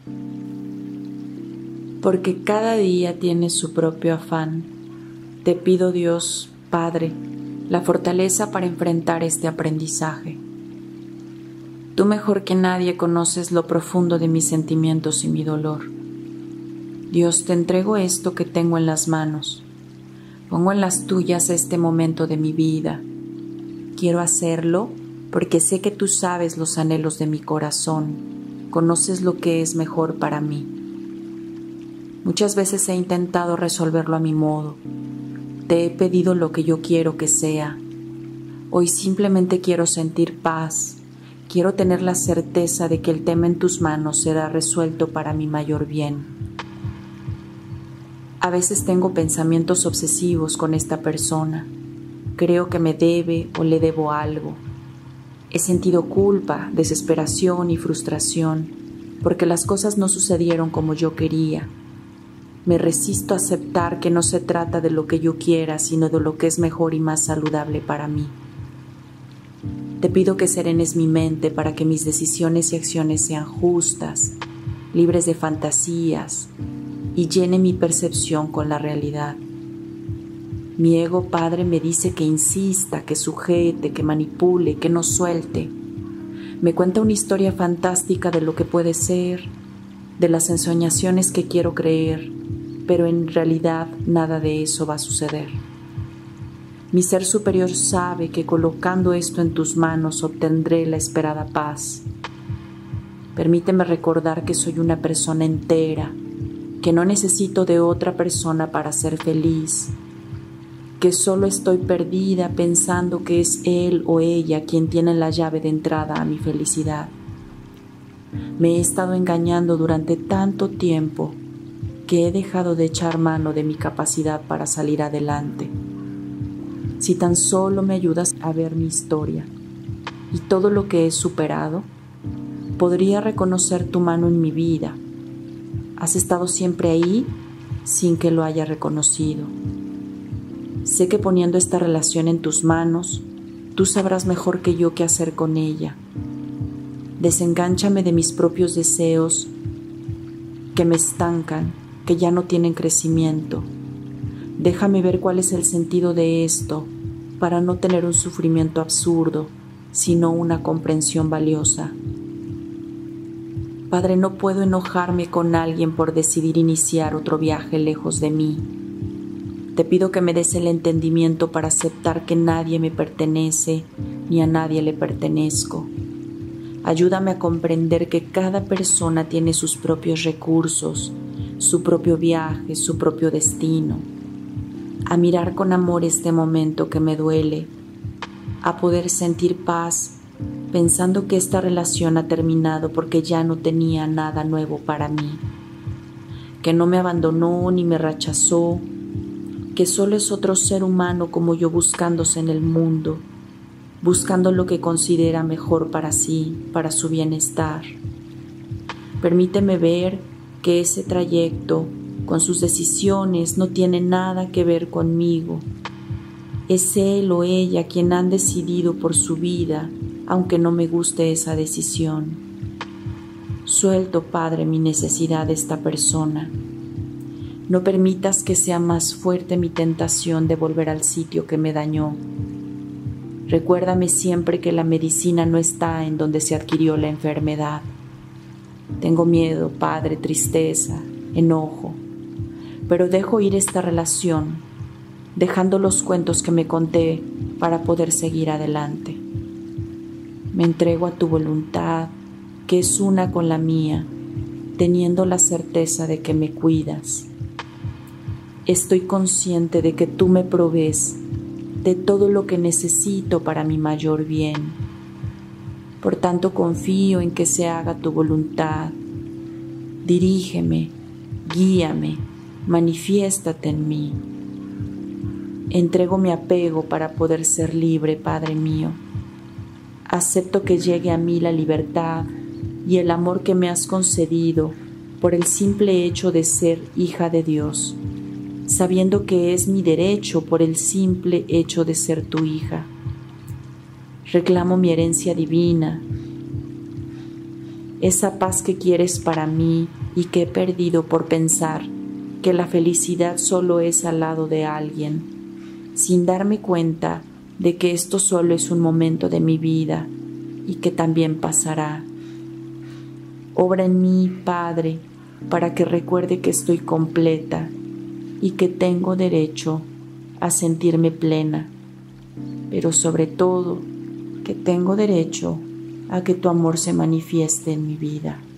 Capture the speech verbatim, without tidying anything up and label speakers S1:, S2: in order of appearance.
S1: Porque cada día tiene su propio afán. Te pido, Dios, Padre, la fortaleza para enfrentar este aprendizaje. Tú mejor que nadie conoces lo profundo de mis sentimientos y mi dolor. Dios, te entrego esto que tengo en las manos. Pongo en las tuyas este momento de mi vida. Quiero hacerlo porque sé que tú sabes los anhelos de mi corazón, conoces lo que es mejor para mí. Muchas veces he intentado resolverlo a mi modo. Te he pedido lo que yo quiero que sea. Hoy simplemente quiero sentir paz. Quiero tener la certeza de que el tema en tus manos será resuelto para mi mayor bien. A veces tengo pensamientos obsesivos con esta persona. Creo que me debe o le debo algo. He sentido culpa, desesperación y frustración porque las cosas no sucedieron como yo quería. Me resisto a aceptar que no se trata de lo que yo quiera, sino de lo que es mejor y más saludable para mí. Te pido que serenes mi mente para que mis decisiones y acciones sean justas, libres de fantasías y llene mi percepción con la realidad. Mi ego, Padre, me dice que insista, que sujete, que manipule, que no suelte. Me cuenta una historia fantástica de lo que puede ser, de las ensoñaciones que quiero creer, pero en realidad nada de eso va a suceder. Mi ser superior sabe que colocando esto en tus manos obtendré la esperada paz. Permíteme recordar que soy una persona entera, que no necesito de otra persona para ser feliz, que solo estoy perdida pensando que es él o ella quien tiene la llave de entrada a mi felicidad. Me he estado engañando durante tanto tiempo que he dejado de echar mano de mi capacidad para salir adelante. Si tan solo me ayudas a ver mi historia y todo lo que he superado, podría reconocer tu mano en mi vida. Has estado siempre ahí sin que lo haya reconocido. Sé que poniendo esta relación en tus manos, tú sabrás mejor que yo qué hacer con ella. Desengánchame de mis propios deseos que me estancan, que ya no tienen crecimiento. Déjame ver cuál es el sentido de esto para no tener un sufrimiento absurdo, sino una comprensión valiosa. Padre, no puedo enojarme con alguien por decidir iniciar otro viaje lejos de mí. Te pido que me des el entendimiento para aceptar que nadie me pertenece ni a nadie le pertenezco. Ayúdame a comprender que cada persona tiene sus propios recursos, su propio viaje, su propio destino. A mirar con amor este momento que me duele, a poder sentir paz pensando que esta relación ha terminado porque ya no tenía nada nuevo para mí, que no me abandonó ni me rechazó, que solo es otro ser humano como yo buscándose en el mundo, buscando lo que considera mejor para sí, para su bienestar. Permíteme ver que ese trayecto, con sus decisiones, no tiene nada que ver conmigo. Es él o ella quien han decidido por su vida, aunque no me guste esa decisión. Suelto, Padre, mi necesidad de esta persona. No permitas que sea más fuerte mi tentación de volver al sitio que me dañó. Recuérdame siempre que la medicina no está en donde se adquirió la enfermedad. Tengo miedo, Padre, tristeza, enojo, pero dejo ir esta relación, dejando los cuentos que me conté para poder seguir adelante. Me entrego a tu voluntad, que es una con la mía, teniendo la certeza de que me cuidas. Estoy consciente de que tú me provees de todo lo que necesito para mi mayor bien. Por tanto, confío en que se haga tu voluntad. Dirígeme, guíame, manifiéstate en mí. Entrego mi apego para poder ser libre, Padre mío. Acepto que llegue a mí la libertad y el amor que me has concedido por el simple hecho de ser hija de Dios, sabiendo que es mi derecho por el simple hecho de ser tu hija. Reclamo mi herencia divina, esa paz que quieres para mí y que he perdido por pensar que la felicidad solo es al lado de alguien, sin darme cuenta de que esto solo es un momento de mi vida y que también pasará. Obra en mí, Padre, para que recuerde que estoy completa y que tengo derecho a sentirme plena, pero sobre todo que tengo derecho a que tu amor se manifieste en mi vida.